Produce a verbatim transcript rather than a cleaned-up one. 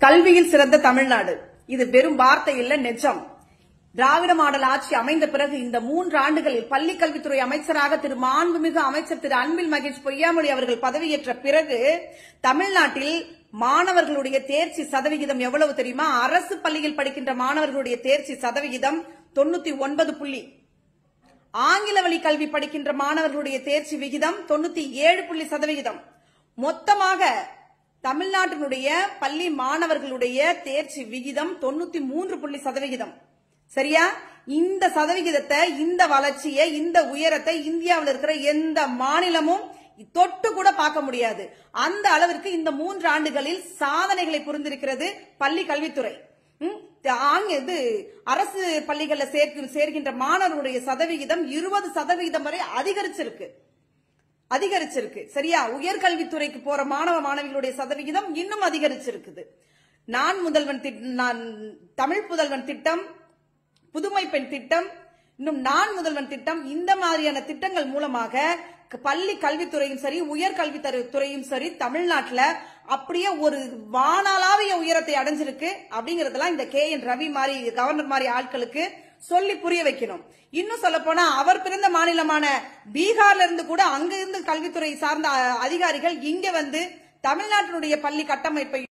கல்வியில் சிறந்த தமிழ்நாடு. இது வெறும் வார்த்தை இல்ல, நிஜம். திராவிட மாடல் ஆட்சி அமைந்த பிறகு இந்த மூன்று ஆண்டுகளில் பள்ளிக் கல்வித்துறை அமைச்சராக திரு மாண்புமிகு அமைச்சர் திரு அன்பில் மகேஷ் பொய்யாமொழி அவர்கள் பதவியேற்ற பிறகு தமிழ்நாட்டில் மாணவர்களுடைய தேர்ச்சி சதவிகிதம் எவ்வளவு தெரியுமா? அரசு பள்ளியில் படிக்கின்ற மாணவர்களுடைய தேர்ச்சி சதவிகிதம் தொண்ணூத்தி ஒன்பது புள்ளி, ஆங்கில வழி கல்வி படிக்கின்ற மாணவர்களுடைய தேர்ச்சி விகிதம் தொண்ணூத்தி ஏழு புள்ளி சதவிகிதம். மொத்தமாக தமிழ்நாட்டினுடைய பள்ளி மாணவர்களுடைய தேர்ச்சி விகிதம் தொண்ணூத்தி மூன்று புள்ளி சதவிகிதம். சரியா? இந்த சதவிகிதத்தை, இந்த வளர்ச்சியை, இந்த உயரத்தை இந்தியாவில் இருக்கிற எந்த மாநிலமும் தொட்டு கூட பார்க்க முடியாது. அந்த அளவிற்கு இந்த மூன்று ஆண்டுகளில் சாதனைகளை புரிந்திருக்கிறது பள்ளி கல்வித்துறை. இது அரசு பள்ளிகளில் சேர்க்கின்ற மாணவர்களுடைய சதவிகிதம் இருபது சதவிகிதம் வரை அதிகரிச்சிருக்கு அதிகரிச்சிருக்கு சரியா? உயர்கல்வித்துறைக்கு போற மாணவ மாணவிகளுடைய சதவிகிதம் இன்னும் அதிகரிச்சிருக்குது. நான் முதல்வன் நான் தமிழ் புதல்வன் திட்டம், புதுமை பெண் திட்டம், இன்னும் நான் முதல்வன் திட்டம், இந்த மாதிரியான திட்டங்கள் மூலமாக பள்ளி கல்வித்துறையும் சரி, உயர்கல்வித்துறையும் சரி தமிழ்நாட்டில் அப்படியே ஒரு வானாளாவிய உயரத்தை அடைஞ்சிருக்கு. அப்படிங்கறதெல்லாம் இந்த கே என் ரவி மாதிரி கவர்னர் மாதிரி ஆட்களுக்கு சொல்லி புரிய வைக்கணும். இன்னும் சொல்ல போனா அவர் பிறந்த மாநிலமான பீகார்ல இருந்து கூட அங்க இருந்து கல்வித்துறை சார்ந்த அதிகாரிகள் இங்க வந்து தமிழ்நாட்டினுடைய பள்ளி கட்டமைப்பை